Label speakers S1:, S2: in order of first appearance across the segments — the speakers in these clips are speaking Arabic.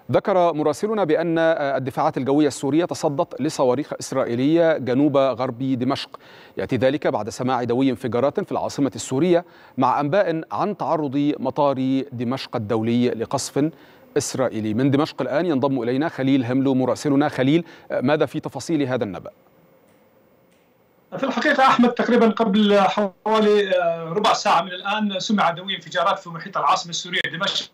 S1: ذكر مراسلنا بأن الدفاعات الجوية السورية تصدت لصواريخ إسرائيلية جنوب غرب دمشق. يأتي ذلك بعد سماع دوي انفجارات في العاصمة السورية مع أنباء عن تعرض مطار دمشق الدولي لقصف إسرائيلي. من دمشق الآن ينضم إلينا خليل هملو مراسلنا. خليل، ماذا في تفاصيل هذا النبأ؟
S2: في الحقيقة أحمد، تقريبا قبل حوالي ربع ساعة من الآن سمع دوي انفجارات في محيط العاصمة السورية دمشق.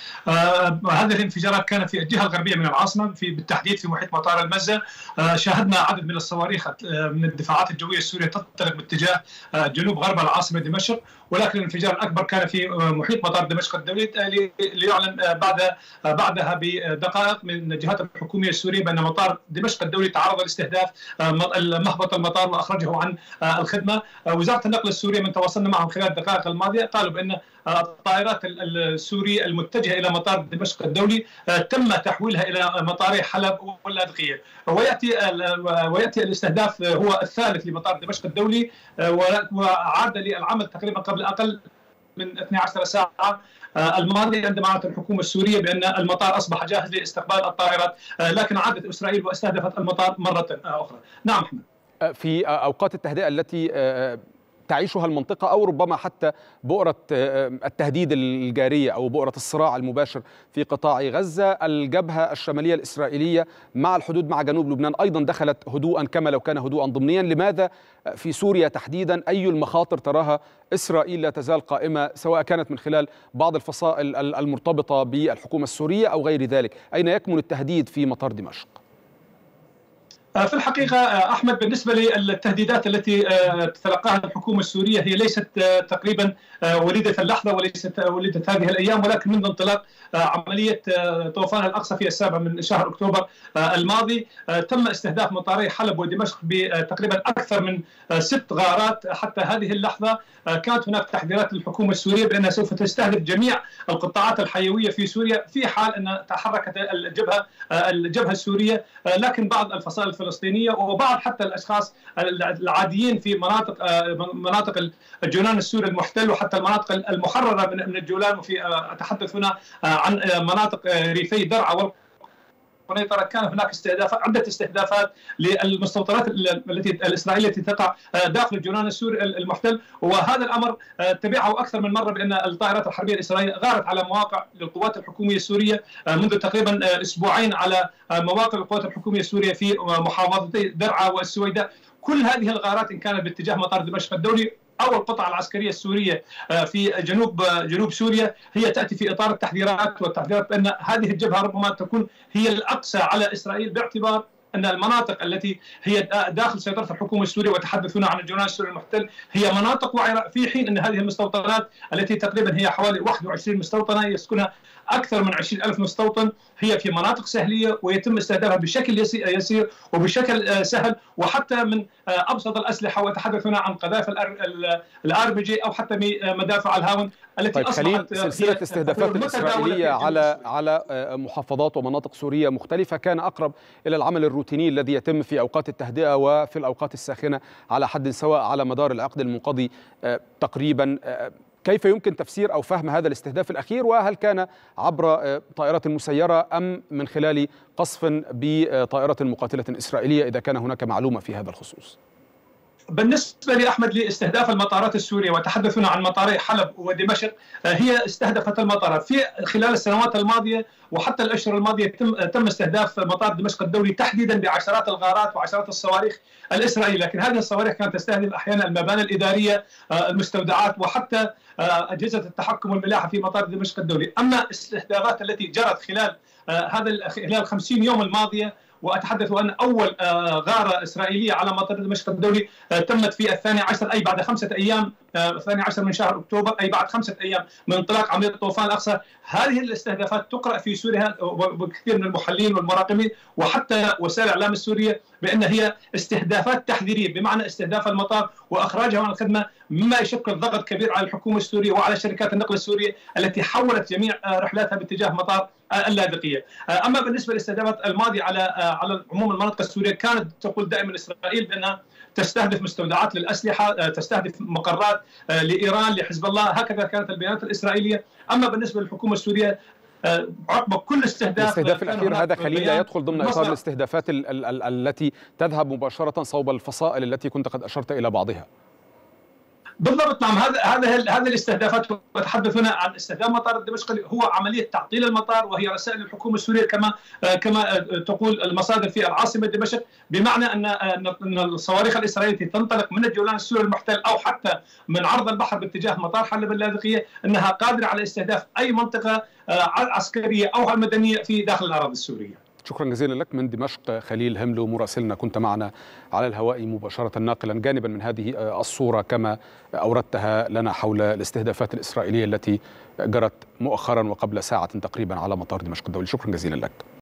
S2: هذه الانفجارات كانت في الجهة الغربية من العاصمة، بالتحديد في محيط مطار المزة. شاهدنا عدد من الصواريخ من الدفاعات الجوية السورية تنطلق باتجاه جنوب غرب العاصمة دمشق، ولكن الانفجار الأكبر كان في محيط مطار دمشق الدولي، ليعلن بعدها بدقائق من الجهات الحكومية السورية بأن مطار دمشق الدولي تعرض لاستهداف مهبط المطار وأخرجه عن الخدمة. وزارة النقل السورية من تواصلنا معهم خلال الدقائق الماضية قالوا بأن الطائرات السورية المتجهة إلى مطار دمشق الدولي تم تحويلها إلى مطاري حلب واللاذقية. ويأتي الاستهداف هو الثالث لمطار دمشق الدولي، وعاد للعمل تقريبا قبل أقل من 12 ساعة الماضية، عندما أعلنت الحكومة السورية بأن المطار أصبح جاهز لاستقبال الطائرات، لكن عادت إسرائيل واستهدفت المطار مرة أخرى. نعم أحمد.
S1: في أوقات التهدئة التي تعيشها المنطقة، أو ربما حتى بؤرة التهديد الجارية أو بؤرة الصراع المباشر في قطاع غزة، الجبهة الشمالية الإسرائيلية مع الحدود مع جنوب لبنان أيضا دخلت هدوءا كما لو كان هدوءا ضمنيا. لماذا في سوريا تحديدا أي المخاطر تراها إسرائيل لا تزال قائمة، سواء كانت من خلال بعض الفصائل المرتبطة بالحكومة السورية أو غير ذلك؟ أين يكمن التهديد في مطار دمشق؟
S2: في الحقيقة أحمد، بالنسبة للتهديدات التي تتلقاها الحكومة السورية هي ليست تقريبا وليدة اللحظة وليست وليدة هذه الأيام، ولكن منذ انطلاق عملية طوفان الأقصى في 7 من شهر أكتوبر الماضي تم استهداف مطاري حلب ودمشق بتقريبا أكثر من 6 غارات. حتى هذه اللحظة كانت هناك تحذيرات للحكومة السورية بأنها سوف تستهدف جميع القطاعات الحيوية في سوريا في حال أن تحركت الجبهة السورية، لكن بعض الفصائل الفلسطينية وبعض حتى الأشخاص العاديين في مناطق الجولان السوري المحتل وحتى المناطق المحررة من الجولان، وفي أتحدث هنا عن مناطق ريفي درعا والقنيطرة، كان هناك عدة استهدافات للمستوطنات التي الإسرائيلية التي تقع داخل الجولان السوري المحتل. وهذا الأمر تبعه أكثر من مرة بأن الطائرات الحربية الإسرائيلية غارت على مواقع للقوات الحكومية السورية منذ تقريبا أسبوعين، على مواقع القوات الحكومية السورية في محافظتي درعا والسويداء. كل هذه الغارات إن كانت باتجاه مطار دمشق الدولي أو القطع العسكرية السورية في جنوب سوريا، هي تأتي في إطار التحذيرات والتحذيرات بأن هذه الجبهة ربما تكون هي الأقصى على إسرائيل، باعتبار أن المناطق التي هي داخل سيطرة الحكومة السورية، وتحدثون عن الجولان السوري المحتل، هي مناطق وعرة، في حين أن هذه المستوطنات التي تقريبا هي حوالي 21 مستوطنة يسكنها أكثر من 20,000 مستوطن هي في مناطق سهلية، ويتم استهدافها بشكل يسير وبشكل سهل، وحتى من أبسط الأسلحة، وتحدثنا عن قذائف الRPG أو حتى مدافع الهاون التي
S1: أصبحت سلسلة استهدافات الإسرائيلية على محافظات ومناطق سورية مختلفة كان أقرب إلى العمل الروتيني الذي يتم في أوقات التهدئة وفي الأوقات الساخنة على حد سواء على مدار العقد المنقضي تقريبا. كيف يمكن تفسير أو فهم هذا الاستهداف الأخير؟ وهل كان عبر طائرات مسيرة أم من خلال قصف بطائرة مقاتلة إسرائيلية، إذا كان هناك معلومة في هذا الخصوص؟
S2: بالنسبة لي أحمد لاستهداف المطارات السورية، وتحدثنا عن مطاري حلب ودمشق، هي استهدفت المطارات في خلال السنوات الماضية وحتى الأشهر الماضية. تم استهداف مطار دمشق الدولي تحديدا بعشرات الغارات وعشرات الصواريخ الإسرائيلية، لكن هذه الصواريخ كانت تستهدف أحيانا المباني الإدارية، المستودعات، وحتى أجهزة التحكم والملاحة في مطار دمشق الدولي. أما الاستهدافات التي جرت خلال 50 يوم الماضية، وأتحدث أن أول غارة إسرائيلية على مطار دمشق الدولي تمت في 12 أي بعد 5 أيام، 12 من شهر أكتوبر، أي بعد 5 أيام من انطلاق عملية طوفان الأقصى. هذه الاستهدافات تقرأ في سوريا وكثير من المحللين والمراقبين وحتى وسائل الإعلام السورية بأن هي استهدافات تحذيرية، بمعنى استهداف المطار وإخراجه عن الخدمة، مما يشكل ضغط كبير على الحكومة السورية وعلى شركات النقل السورية التي حولت جميع رحلاتها باتجاه مطار اللاذقية. أما بالنسبة للاستهدافات الماضية على عموم المناطق السورية، كانت تقول دائما إسرائيل بأنها تستهدف مستودعات للأسلحة، تستهدف مقرات لإيران، لحزب الله، هكذا كانت البيانات الإسرائيلية. أما بالنسبة للحكومة السورية عقب كل
S1: الاستهداف الأخير هذا خليل لا يدخل ضمن إطار الاستهدافات التي تذهب مباشرة صوب الفصائل التي كنت قد أشرت إلى بعضها.
S2: بالضبط نعم. هذه الاستهدافات، وتحدث هنا عن استهداف مطار دمشق هو عمليه تعطيل المطار، وهي رسائل الحكومه السوريه كما تقول المصادر في العاصمه دمشق، بمعنى ان الصواريخ الاسرائيليه تنطلق من الجولان السوري المحتل او حتى من عرض البحر باتجاه مطار حلب اللاذقيه انها قادره على استهداف اي منطقه عسكريه او مدنيه في داخل الاراضي السوريه.
S1: شكرا جزيلا لك من دمشق خليل هملو مراسلنا، كنت معنا على الهواء مباشرة ناقلا جانبا من هذه الصورة كما أوردتها لنا حول الاستهدافات الإسرائيلية التي جرت مؤخرا وقبل ساعة تقريبا على مطار دمشق الدولي. شكرا جزيلا لك.